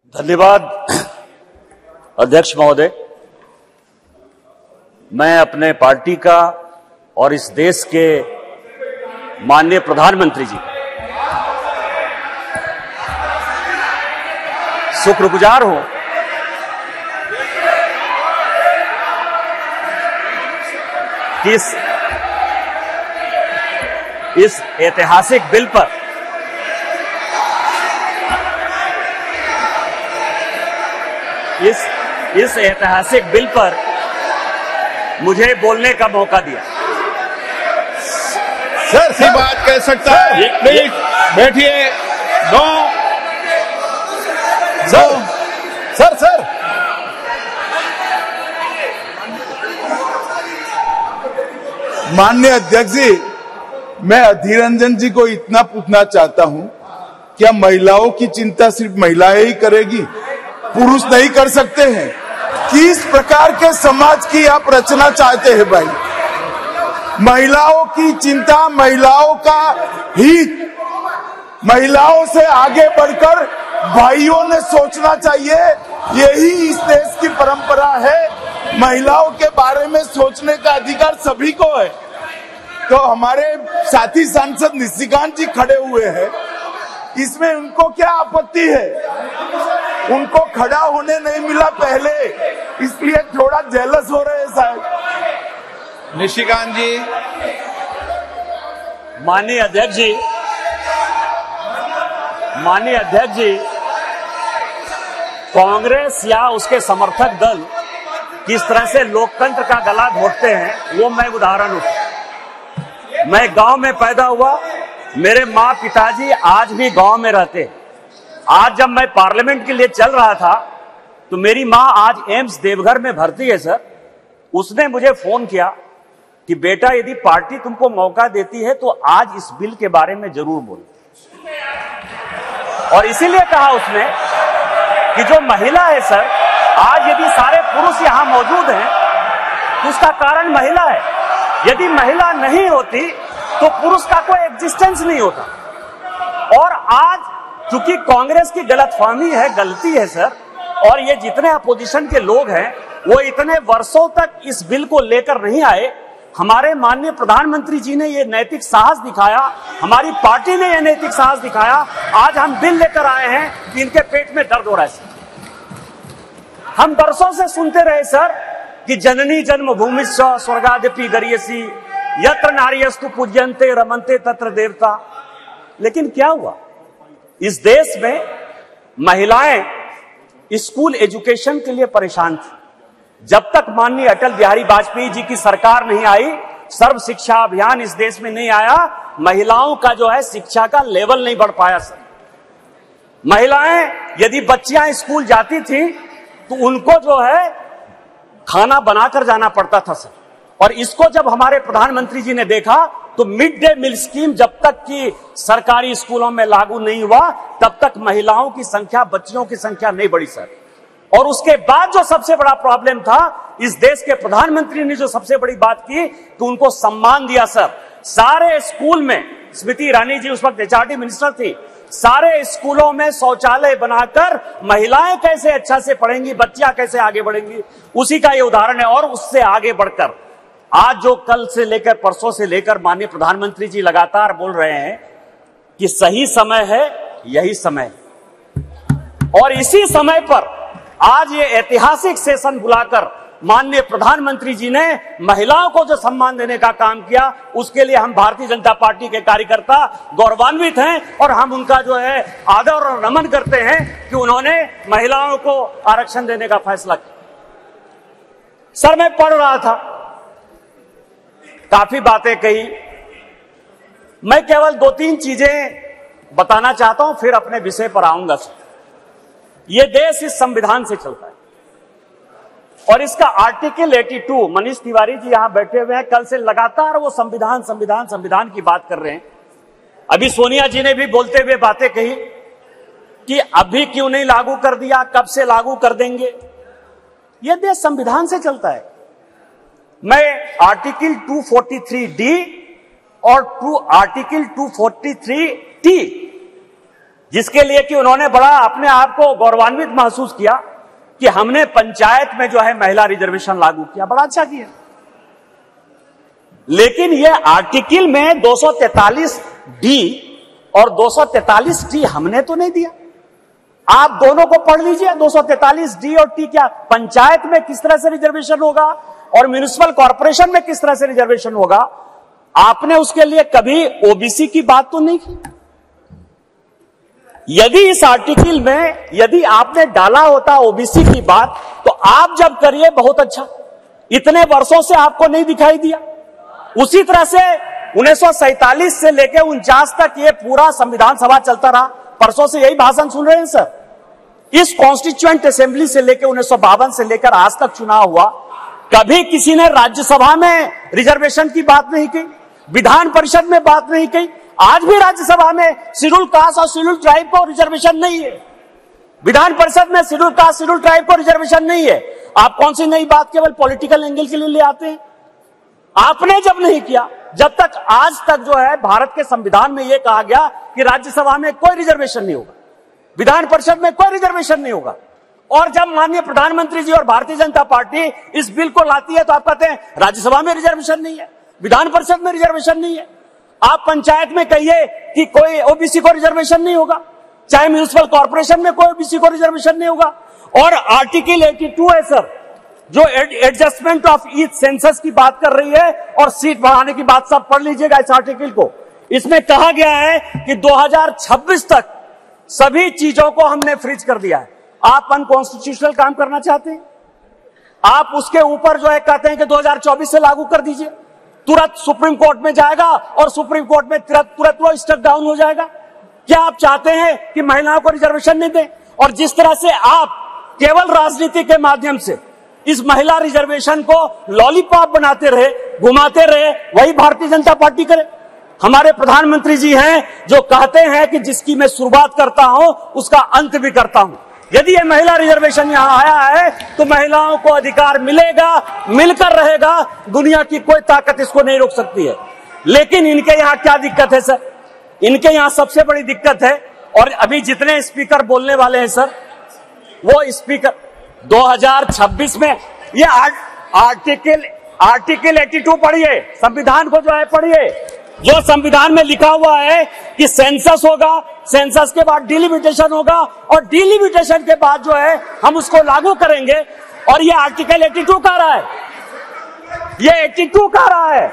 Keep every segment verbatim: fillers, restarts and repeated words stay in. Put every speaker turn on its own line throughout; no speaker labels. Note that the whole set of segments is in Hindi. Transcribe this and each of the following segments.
धन्यवाद अध्यक्ष महोदय। मैं अपने पार्टी का और इस देश के माननीय प्रधानमंत्री जी शुक्रगुजार हूं कि इस, इस ऐतिहासिक बिल पर इस इस ऐतिहासिक बिल पर मुझे बोलने का मौका दिया।
सर सी बात कह सकता है, प्लीज बैठिए। नो सर सर सर माननीय अध्यक्ष जी, मैं अधीर रंजन जी को इतना पूछना चाहता हूं, क्या महिलाओं की चिंता सिर्फ महिलाएं ही करेगी, पुरुष नहीं कर सकते हैं? किस प्रकार के समाज की आप रचना चाहते हैं भाई? महिलाओं की चिंता, महिलाओं का हित, महिलाओं से आगे बढ़कर भाइयों ने सोचना चाहिए। यही इस देश की परंपरा है। महिलाओं के बारे में सोचने का अधिकार सभी को है। तो हमारे साथी सांसद निशिकांत जी खड़े हुए हैं, इसमें उनको क्या आपत्ति है? उनको खड़ा होने नहीं मिला पहले, इसलिए थोड़ा जेलस हो रहे हैं साहब। निशिकांत जी।
माननीय अध्यक्ष जी, माननीय अध्यक्ष जी, कांग्रेस या उसके समर्थक दल किस तरह से लोकतंत्र का गला घोटते हैं वो मैं उदाहरण हूं। मैं गांव में पैदा हुआ, मेरे माँ पिताजी आज भी गांव में रहते हैं। आज जब मैं पार्लियामेंट के लिए चल रहा था तो मेरी माँ आज एम्स देवघर में भर्ती है सर। उसने मुझे फोन किया कि बेटा यदि पार्टी तुमको मौका देती है तो आज इस बिल के बारे में जरूर बोलो। और इसीलिए कहा उसने कि जो महिला है सर, आज यदि सारे पुरुष यहां मौजूद हैं तो उसका कारण महिला है। यदि महिला नहीं होती तो पुरुष का कोई एग्जिस्टेंस नहीं होता। और आज चूंकि कांग्रेस की गलतफहमी है, गलती है सर, और ये जितने अपोजिशन के लोग हैं वो इतने वर्षों तक इस बिल को लेकर नहीं आए। हमारे माननीय प्रधानमंत्री जी ने ये नैतिक साहस दिखाया, हमारी पार्टी ने ये नैतिक साहस दिखाया। आज हम बिल लेकर आए हैं कि इनके पेट में दर्द हो रहा है सर। हम वर्षों से सुनते रहे सर कि जननी जन्मभूमिश्च स्वर्गादपि गरीयसी, यत्र नार्यस्तु पूज्यन्ते रमन्ते तत्र देवता। लेकिन क्या हुआ? इस देश में महिलाएं स्कूल एजुकेशन के लिए परेशान थी। जब तक माननीय अटल बिहारी वाजपेयी जी की सरकार नहीं आई, सर्व शिक्षा अभियान इस देश में नहीं आया, महिलाओं का जो है शिक्षा का लेवल नहीं बढ़ पाया सर। महिलाएं यदि बच्चियां स्कूल जाती थी तो उनको जो है खाना बनाकर जाना पड़ता था सर। और इसको जब हमारे प्रधानमंत्री जी ने देखा तो मिड डे मील स्कीम जब तक कि सरकारी स्कूलों में लागू नहीं हुआ तब तक महिलाओं की संख्या, बच्चियों की संख्या नहीं बढ़ी सर। और उसके बाद जो सबसे बड़ा प्रॉब्लम था, इस देश के प्रधानमंत्री ने जो सबसे बड़ी बात की कि उनको सम्मान दिया सर। सारे स्कूल में, स्मृति ईरानी जी उस वक्त एचआरडी मिनिस्टर थी, सारे स्कूलों में शौचालय बनाकर महिलाएं कैसे अच्छा से पढ़ेंगी, बच्चियां कैसे आगे बढ़ेंगी, उसी का ये उदाहरण है। और उससे आगे बढ़कर आज जो कल से लेकर परसों से लेकर माननीय प्रधानमंत्री जी लगातार बोल रहे हैं कि सही समय है, यही समय है। और इसी समय पर आज ये ऐतिहासिक सेशन बुलाकर माननीय प्रधानमंत्री जी ने महिलाओं को जो सम्मान देने का काम किया, उसके लिए हम भारतीय जनता पार्टी के कार्यकर्ता गौरवान्वित हैं। और हम उनका जो है आदर और नमन करते हैं कि उन्होंने महिलाओं को आरक्षण देने का फैसला किया। सर मैं पढ़ रहा था, काफी बातें कही, मैं केवल दो तीन चीजें बताना चाहता हूं, फिर अपने विषय पर आऊंगा सर। यह देश इस संविधान से चलता है और इसका आर्टिकल बयासी, मनीष तिवारी जी यहां बैठे हुए हैं, कल से लगातार वो संविधान संविधान संविधान की बात कर रहे हैं। अभी सोनिया जी ने भी बोलते हुए बातें कही कि अभी क्यों नहीं लागू कर दिया, कब से लागू कर देंगे। यह देश संविधान से चलता है। मैं आर्टिकल दो सौ तैंतालीस डी और टू आर्टिकल दो सौ तैंतालीस टी जिसके लिए कि उन्होंने बड़ा अपने आप को गौरवान्वित महसूस किया कि हमने पंचायत में जो है महिला रिजर्वेशन लागू किया, बड़ा अच्छा किया। लेकिन यह आर्टिकल में दो सौ तैंतालीस डी और दो सौ तैंतालीस टी हमने तो नहीं दिया। आप दोनों को पढ़ लीजिए, दो सौ तैंतालीस डी और टी क्या पंचायत में किस तरह से रिजर्वेशन होगा और म्युनिसिपल कॉर्पोरेशन में किस तरह से रिजर्वेशन होगा। आपने उसके लिए कभी ओबीसी की बात तो नहीं की। यदि इस आर्टिकल में यदि आपने डाला होता ओबीसी की बात, तो आप जब करिए बहुत अच्छा, इतने वर्षों से आपको नहीं दिखाई दिया। उसी तरह से उन्नीस सौ सैतालीस से लेकर उनचास तक ये पूरा संविधान सभा चलता रहा। परसों से यही भाषण सुन रहे हैं सर। इस कॉन्स्टिट्यूएंट असेंबली से लेकर उन्नीस सौ बावन से लेकर आज तक चुनाव हुआ, कभी किसी ने राज्यसभा में रिजर्वेशन की बात नहीं की, विधान परिषद में बात नहीं की। आज भी राज्यसभा में शेड्यूल कास्ट और शेड्यूल ट्राइब को रिजर्वेशन नहीं है, विधान परिषद में शेड्यूल कास्ट शेड्यूल ट्राइब को रिजर्वेशन नहीं है। आप कौन सी नई बात केवल पॉलिटिकल एंगल के लिए ले आते हैं? आपने जब नहीं किया, जब तक आज तक जो है भारत के संविधान में यह कहा गया कि राज्यसभा में कोई रिजर्वेशन नहीं होगा, विधान परिषद में कोई रिजर्वेशन नहीं होगा, और जब माननीय प्रधानमंत्री जी और भारतीय जनता पार्टी इस बिल को लाती है तो आप कहते हैं राज्यसभा में रिजर्वेशन नहीं है, विधान परिषद में रिजर्वेशन नहीं है। आप पंचायत में कहिए कि कोई ओबीसी को रिजर्वेशन नहीं होगा, चाहे म्युनिसिपल कॉर्पोरेशन में कोई ओबीसी को रिजर्वेशन नहीं होगा। और आर्टिकल बयासी है सर, जो एडजस्टमेंट ऑफ ईच सेंसस की बात कर रही है और सीट बढ़ाने की बात, सब पढ़ लीजिएगा इस आर्टिकल को। इसमें कहा गया है कि दो हज़ार छब्बीस तक सभी चीजों को हमने फ्रीज कर दिया है। आप अनकॉन्स्टिट्यूशनल काम करना चाहते हैं, आप उसके ऊपर जो है कहते हैं कि दो हज़ार चौबीस से लागू कर दीजिए, तुरंत सुप्रीम कोर्ट में जाएगा और सुप्रीम कोर्ट में तुरंत तुरंत वो स्टेप डाउन हो जाएगा। क्या आप चाहते हैं कि महिलाओं को रिजर्वेशन नहीं दें? और जिस तरह से आप केवल राजनीति के माध्यम से इस महिला रिजर्वेशन को लॉलीपॉप बनाते रहे, घुमाते रहे, वही भारतीय जनता पार्टी करे। हमारे प्रधानमंत्री जी हैं जो कहते हैं कि जिसकी मैं शुरुआत करता हूं उसका अंत भी करता हूं। यदि ये महिला रिजर्वेशन यहां आया है तो महिलाओं को अधिकार मिलेगा, मिलकर रहेगा, दुनिया की कोई ताकत इसको नहीं रोक सकती है। लेकिन इनके यहां क्या दिक्कत है सर? इनके यहां सबसे बड़ी दिक्कत है, और अभी जितने स्पीकर बोलने वाले हैं सर, वो स्पीकर दो हज़ार छब्बीस में ये आर्टिकल आर्टिकल बयासी पढ़िए, संविधान को जो है पढ़िए, जो संविधान में लिखा हुआ है कि सेंसस होगा, सेंसस के बाद डिलिमिटेशन होगा, और डिलिमिटेशन के बाद जो है हम उसको लागू करेंगे। और ये आर्टिकल बयासी कह रहा है, ये बयासी कह रहा है।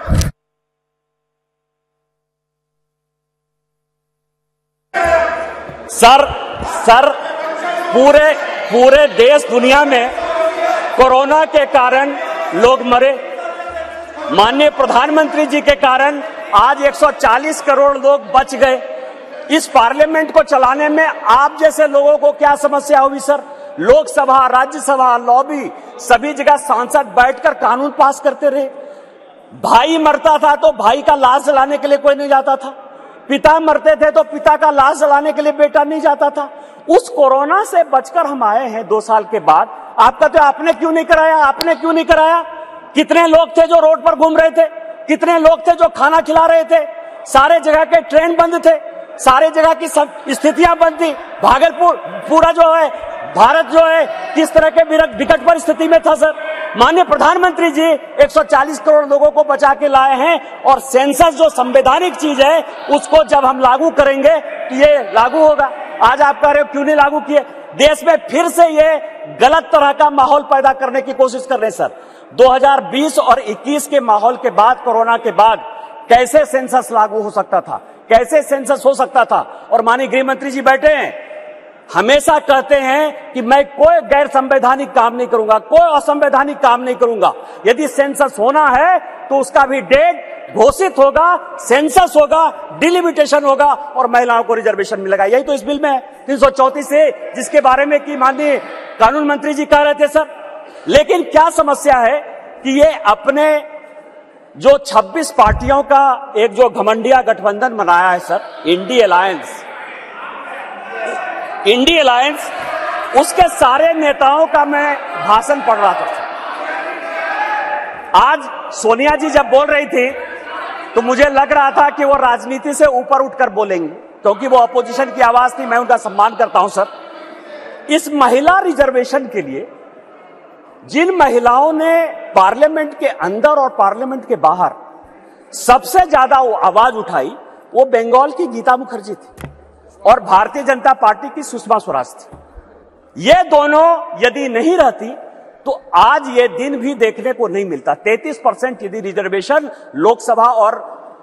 सर सर पूरे पूरे देश दुनिया में कोरोना के कारण लोग मरे, माननीय प्रधानमंत्री जी के कारण आज एक सौ चालीस करोड़ लोग बच गए। इस पार्लियामेंट को चलाने में आप जैसे लोगों को क्या समस्या हुई सर? लोकसभा, राज्यसभा, लॉबी, सभी जगह सांसद बैठकर कानून पास करते रहे। भाई मरता था तो भाई का लाश जलाने के लिए कोई नहीं जाता था, पिता मरते थे तो पिता का लाश जलाने के लिए बेटा नहीं जाता था। उस कोरोना से बचकर हम आए हैं दो साल के बाद। आपका तो आपने क्यों नहीं कराया? आपने क्यों नहीं कराया? कितने लोग थे जो रोड पर घूम रहे थे, कितने लोग थे जो खाना खिला रहे थे, सारे जगह के ट्रेन बंद थे, सारे जगह की स्थितियां बंद थी। भागलपुर पूरा जो है भारत जो है किस तरह के विकट परिस्थिति में था सर? माननीय प्रधानमंत्री जी एक सौ चालीस करोड़ लोगों को बचा के लाए हैं, और सेंसस जो संवैधानिक चीज है उसको जब हम लागू करेंगे तो ये लागू होगा। आज आप कह रहे हो क्यों नहीं लागू किए? देश में फिर से ये गलत तरह का माहौल पैदा करने की कोशिश कर रहे हैं सर। दो हज़ार बीस और इक्कीस के माहौल के बाद, कोरोना के बाद कैसे सेंसस लागू हो सकता था, कैसे सेंसस हो सकता था? और माननीय गृह मंत्री जी बैठे हैं, हमेशा कहते हैं कि मैं कोई गैर संवैधानिक काम नहीं करूंगा, कोई असंवैधानिक काम नहीं करूंगा। यदि सेंसस होना है तो उसका भी डेट घोषित होगा, सेंसस होगा, डिलिमिटेशन होगा और महिलाओं को रिजर्वेशन मिलेगा। यही तो इस बिल में है तीन सौ चौंतीस से, जिसके बारे में कि माननीय कानून मंत्री जी कह रहे थे सर। लेकिन क्या समस्या है कि ये अपने जो छब्बीस पार्टियों का एक जो घमंडिया गठबंधन बनाया है sir, INDI alliance, INDI alliance, उसके सारे नेताओं का मैं भाषण पढ़ रहा था। आज सोनिया जी जब बोल रही थी तो मुझे लग रहा था कि वो राजनीति से ऊपर उठकर बोलेंगी। क्योंकि वो अपोजिशन की आवाज थी, मैं उनका सम्मान करता हूं सर। इस महिला रिजर्वेशन के लिए जिन महिलाओं ने पार्लियामेंट के अंदर और पार्लियामेंट के बाहर सबसे ज्यादा आवाज उठाई, वो बंगाल की गीता मुखर्जी थी और भारतीय जनता पार्टी की सुषमा स्वराज थी। ये दोनों यदि नहीं रहती तो आज ये दिन भी देखने को नहीं मिलता। तैंतीस परसेंट यदि रिजर्वेशन लोकसभा और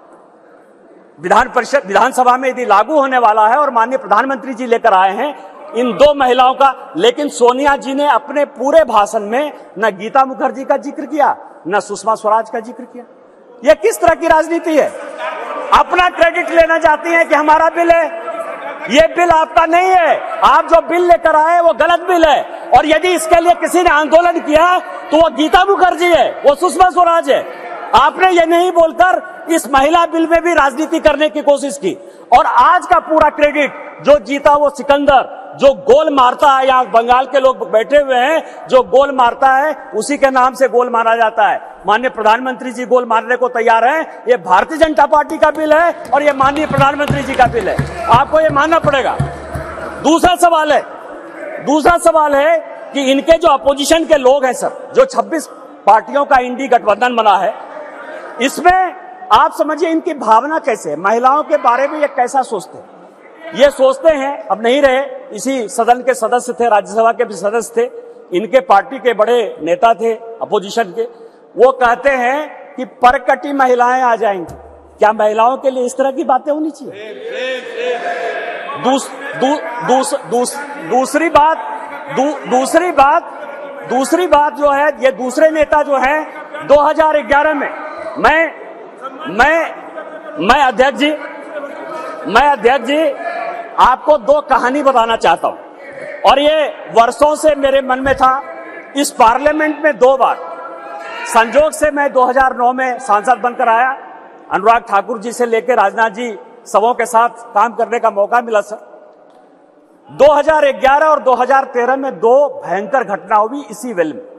विधान परिषद विधानसभा में यदि लागू होने वाला है और माननीय प्रधानमंत्री जी लेकर आए हैं इन दो महिलाओं का, लेकिन सोनिया जी ने अपने पूरे भाषण में न गीता मुखर्जी का जिक्र किया न सुषमा स्वराज का जिक्र किया। यह किस तरह की राजनीति है? अपना क्रेडिट लेना चाहती हैं कि हमारा बिल है। ये बिल आपका नहीं है, आप जो बिल लेकर आए वो गलत बिल है। और यदि इसके लिए किसी ने आंदोलन किया तो वो गीता मुखर्जी है, वो सुषमा स्वराज है। आपने ये नहीं बोलकर इस महिला बिल में भी राजनीति करने की कोशिश की। और आज का पूरा क्रेडिट जो जीता वो सिकंदर, जो गोल मारता है, यहाँ बंगाल के लोग बैठे हुए हैं, जो गोल मारता है उसी के नाम से गोल मारा जाता है। माननीय प्रधानमंत्री जी गोल मारने को तैयार हैं। ये भारतीय जनता पार्टी का बिल है और ये माननीय प्रधानमंत्री जी का बिल है, आपको ये मानना पड़ेगा। दूसरा सवाल है दूसरा सवाल है कि इनके जो अपोजिशन के लोग हैं सर, जो छब्बीस पार्टियों का इंडी गठबंधन बना है, इसमें आप समझिए इनकी भावना कैसे है, महिलाओं के बारे में ये कैसा सोचते हैं। ये सोचते हैं, अब नहीं रहे, इसी सदन के सदस्य थे, राज्यसभा के भी सदस्य थे, इनके पार्टी के बड़े नेता थे अपोजिशन के, वो कहते हैं कि परकटी महिलाएं आ जाएंगी। क्या महिलाओं के लिए इस तरह की बातें होनी चाहिए? दूस, दू, दूस, दूस, दूसरी बात दू, दूसरी बात दूसरी बात जो है, ये दूसरे नेता जो हैं दो हज़ार ग्यारह में मैं मैं मैं अध्यक्ष जी मैं अध्यक्ष जी आपको दो कहानी बताना चाहता हूं और ये वर्षों से मेरे मन में था। इस पार्लियामेंट में दो बार संजोग से मैं दो हज़ार नौ में सांसद बनकर आया, अनुराग ठाकुर जी से लेकर राजनाथ जी सबों के साथ काम करने का मौका मिला सर। दो हज़ार ग्यारह और दो हज़ार तेरह में दो भयंकर घटना हुई इसी वेल में।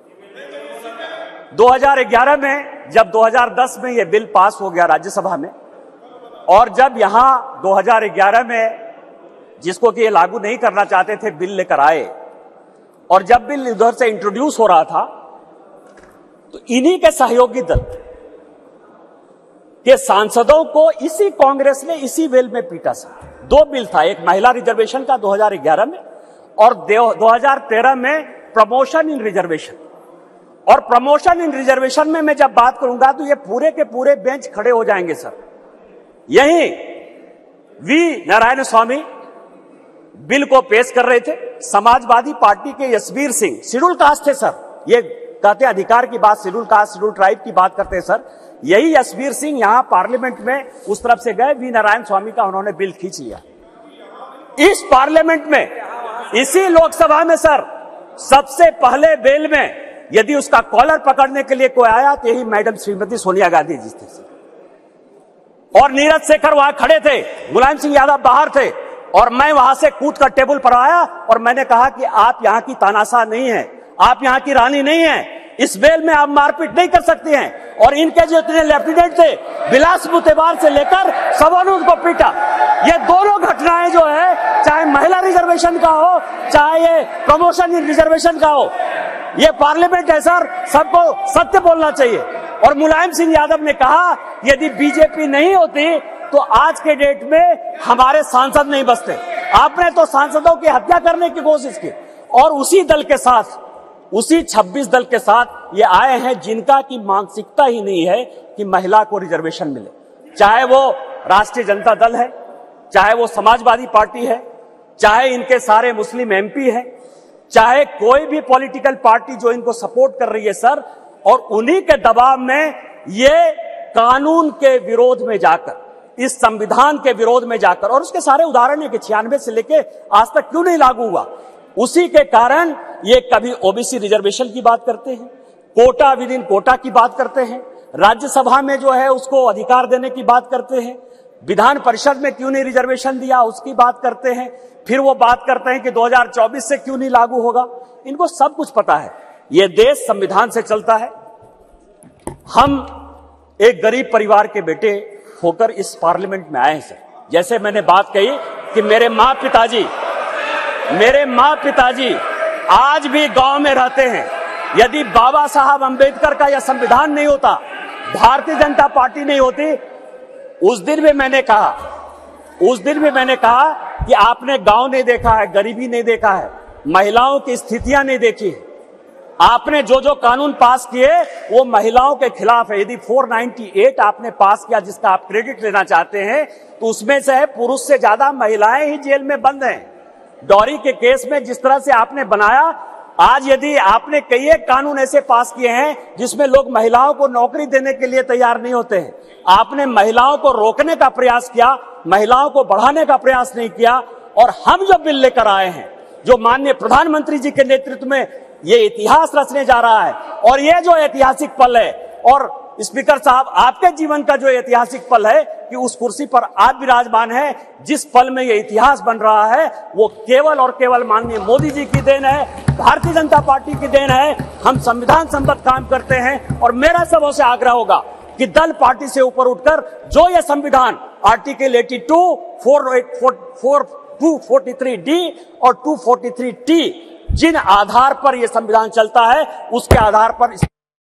दो हज़ार ग्यारह में जब दो हज़ार दस में यह बिल पास हो गया राज्यसभा में, और जब यहां दो हज़ार ग्यारह में जिसको कि ये लागू नहीं करना चाहते थे बिल लेकर आए, और जब बिल उधर से इंट्रोड्यूस हो रहा था तो इन्हीं के सहयोगी दल के सांसदों को इसी कांग्रेस ने इसी वेल में पीटा सर। दो बिल था, एक महिला रिजर्वेशन का दो हज़ार ग्यारह में और दो हज़ार तेरह में प्रमोशन इन रिजर्वेशन। और प्रमोशन इन रिजर्वेशन में मैं जब बात करूंगा तो ये पूरे के पूरे बेंच खड़े हो जाएंगे सर। यही वी नारायण स्वामी बिल को पेश कर रहे थे, समाजवादी पार्टी के यशवीर सिंह, शेड्यूल कास्ट थे सर, ये कहते अधिकार की बात, शेड्यूल कास्ट शेड्यूल ट्राइब की बात करते हैं सर। यही यशवीर सिंह यहां पार्लियामेंट में उस तरफ से गए, वी नारायण स्वामी का उन्होंने बिल खींच लिया। इस पार्लियामेंट में, इसी लोकसभा में सर, सबसे पहले बिल में यदि उसका कॉलर पकड़ने के लिए कोई आया तो यही मैडम श्रीमती सोनिया गांधी जी थे सर। और नीरज शेखर वहां खड़े थे, मुलायम सिंह यादव बाहर थे, और मैं वहां से कूद कर टेबल पर आया और मैंने कहा कि आप यहां की तानाशाह नहीं है, आप यहां की रानी नहीं है, इस बेल में आप मारपीट नहीं कर सकते हैं। और इनके जो इतने लेफ्टिनेंट थे, बिलास मुतेबार से लेकर सबों ने उनको पीटा। ये दोनों घटनाएं जो है, चाहे महिला रिजर्वेशन का हो, चाहे ये प्रमोशन इन रिजर्वेशन का हो, ये पार्लियामेंट है सर, सबको सत्य बोलना चाहिए। और मुलायम सिंह यादव ने कहा यदि बीजेपी नहीं होती तो आज के डेट में हमारे सांसद नहीं बचते। आपने तो सांसदों की हत्या करने की कोशिश की, और उसी दल के साथ, उसी छब्बीस दल के साथ ये आए हैं जिनका की मानसिकता ही नहीं है कि महिला को रिजर्वेशन मिले। चाहे वो राष्ट्रीय जनता दल है, चाहे वो समाजवादी पार्टी है, चाहे इनके सारे मुस्लिम एमपी है, चाहे कोई भी पॉलिटिकल पार्टी जो इनको सपोर्ट कर रही है सर, और उन्हीं के दबाव में ये कानून के विरोध में जाकर, इस संविधान के विरोध में जाकर, और उसके सारे उदाहरण है कि छियानवे से लेके आज तक क्यों नहीं लागू हुआ, उसी के कारण ये कभी ओबीसी रिजर्वेशन की बात करते हैं, कोटा विद इन कोटा की बात करते हैं, राज्यसभा में जो है उसको अधिकार देने की बात करते हैं, विधान परिषद में क्यों नहीं रिजर्वेशन दिया उसकी बात करते हैं, फिर वो बात करते हैं कि दो हज़ार चौबीस से क्यों नहीं लागू होगा। इनको सब कुछ पता है, ये देश संविधान से चलता है। हम एक गरीब परिवार के बेटे होकर इस पार्लियामेंट में आए हैं सर, जैसे मैंने बात कही कि मेरे माँ पिताजी मेरे माँ पिताजी आज भी गांव में रहते हैं। यदि बाबा साहब अंबेडकर का यह संविधान नहीं होता, भारतीय जनता पार्टी नहीं होती, उस दिन भी मैंने कहा उस दिन भी मैंने कहा कि आपने गांव नहीं देखा है, गरीबी नहीं देखा है, महिलाओं की स्थितियां नहीं देखी है। आपने जो जो कानून पास किए वो महिलाओं के खिलाफ है। यदि चार सौ अट्ठानवे आपने पास किया जिसका आप क्रेडिट लेना चाहते हैं, तो उसमें से है पुरुष से ज्यादा महिलाएं ही जेल में बंद हैं। डॉरी के केस में जिस तरह से आपने बनाया, आज यदि आपने कई एक कानून ऐसे पास किए हैं जिसमें लोग महिलाओं को नौकरी देने के लिए तैयार नहीं होते हैं, आपने महिलाओं को रोकने का प्रयास किया, महिलाओं को बढ़ाने का प्रयास नहीं किया। और हम जो बिल लेकर आए हैं, जो माननीय प्रधानमंत्री जी के नेतृत्व में ये इतिहास रचने जा रहा है, और ये जो ऐतिहासिक पल है, और स्पीकर साहब आपके जीवन का जो ऐतिहासिक पल है कि उस कुर्सी पर आप विराजमान हैं, जिस पल में ये इतिहास बन रहा है वो केवल और केवल माननीय मोदी जी की देन है, भारतीय जनता पार्टी की देन है। हम संविधान सम्मत काम करते हैं और मेरा सबों से आग्रह होगा कि दल पार्टी से ऊपर उठकर जो ये संविधान आर्टिकल बयासी, दो सौ तैंतालीस डी और दो सौ तैंतालीस टी जिन आधार पर यह संविधान चलता है, उसके आधार पर